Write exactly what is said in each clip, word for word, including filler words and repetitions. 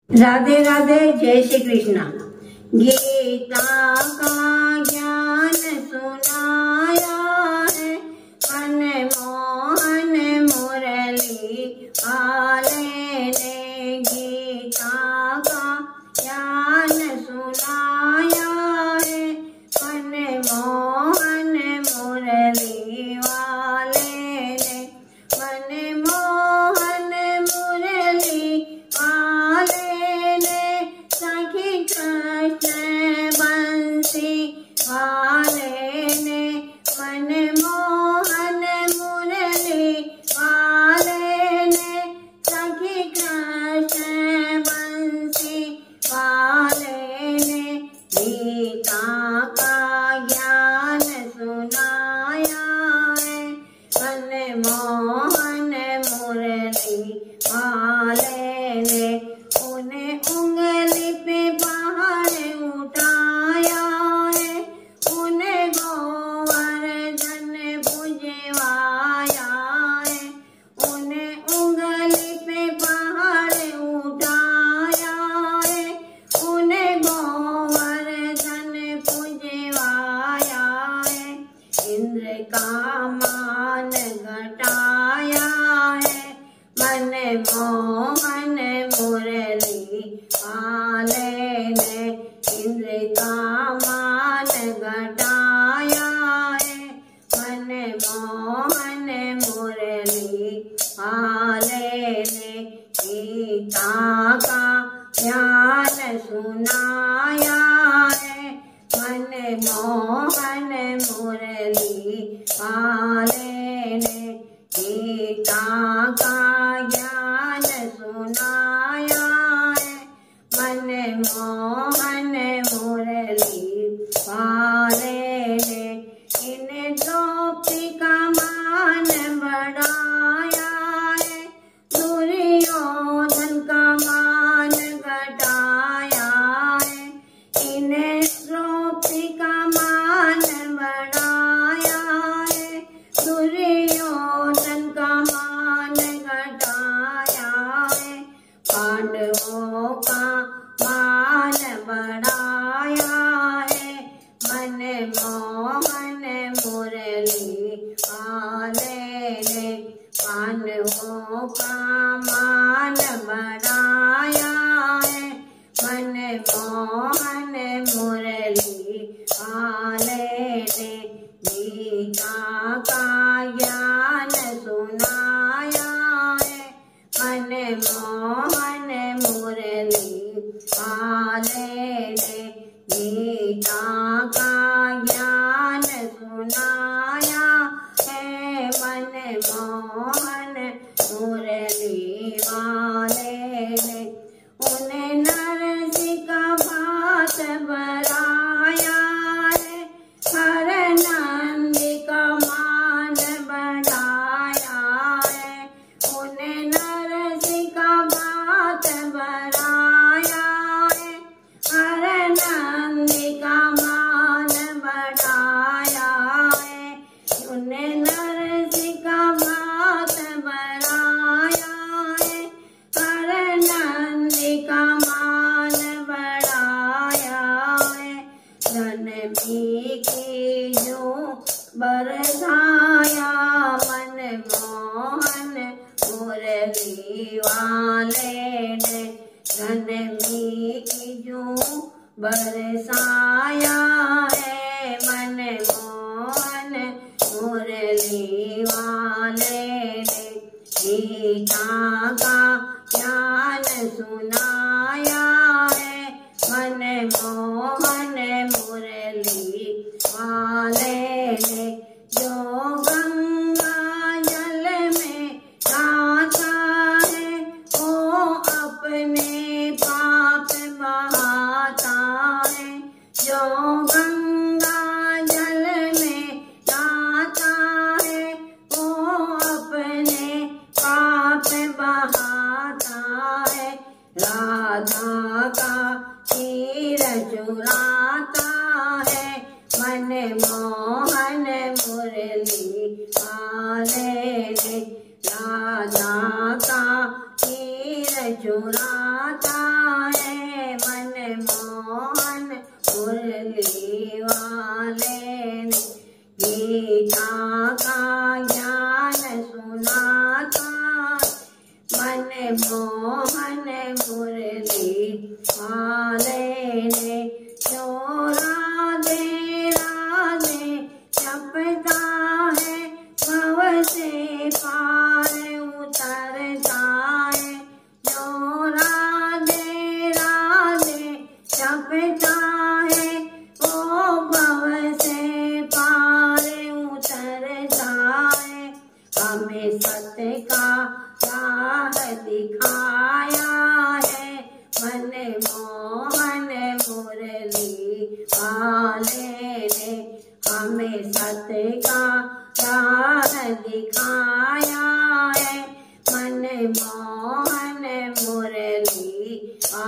राधे राधे, जय श्री कृष्णा। गीता का ज्ञान सुनाया है, मन मोहन मुरली वाले ने गीता का ज्ञान सुनाया है, मन मोहन मुरली वाले ने, मन मोहन मुरली वाले ने, सखी कृष्ण बंसी वाले ने, मन मोहन मुरली वाले ने, सखी कृष्ण बंसी वाले ने, गीता का ज्ञान सुनाया है, मन मोहन मुरली वाले ने, उन्हें उंगली पे पहाड़ उठाया है, उन्हें गोवर्धन पुजवाया है, उन्हें उंगली पे पहाड़ उठाया है, उन्हें गोवर्धन पुजवाया है, इंद्र का मान घटाया है, मन मोहन मुरली वाले ने, इंद्र का मान घटाया है, मन मोहन मुरली वाले ने, गीता का ज्ञान सुनाया है, मन मोहन मुरली वाले ने, गीता का ज्ञान सुनाया है, मन मोहन मुरली वाले ने, इन द्रौपदी का मान बढ़ाया है, दुर्योधन का मान घटाया है, इन्हें द्रौपदी का मान बढ़ाया है, दुर्योधन का मान घटाया है, पांडवों का मान बढ़ाया है, मन मोहन मुरली वाले ने, पांडवों का मान बढ़ाया है, मन मोहन मुरली वाले ने, गीता का ज्ञान सुनाया है, मन मोहन मुरली वाले ने, गीता का ज्ञान सुनाया है, मन मोहन मुरली वाले ने, उन्हें नरसिंह का भात बढ़ाया है, हर नंदी का मान बढ़ाया है, उन्हें नरसिंह का भात बढ़ाया है, हर नंदी का मान बढ़ाया है, उन्हें नरसिंह का भात बढ़ाया है, हर नंदी का मान बढ़ाया है, धन भी की जो बरसाया, मन मोहन मुरली वाले ने, धन भी की जो बरसाया है, मन मोहन मुरली वाले ने, गीता का ज्ञान सुनाया है, मन मोहन मुरली वाले ने, जो गंगा जल में नहाता है, वो अपने पाप बहाता है, जो गंगा जल में नहाता है, वो अपने पाप बहाता है, राधा का तीर चुराता है, मन मोहन मुरली वाले ने, राधा का तीर चुराता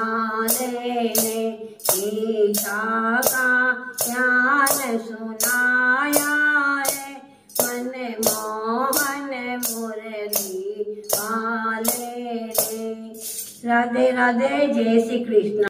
वाले ने गीता का ज्ञान सुनाया है। मन मोहन मुरली वाले ने। राधे राधे, जय श्री कृष्ण।